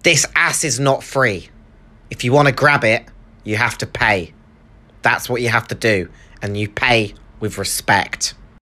This ass is not free. If you want to grab it, you have to pay. That's what you have to do. And you pay with respect.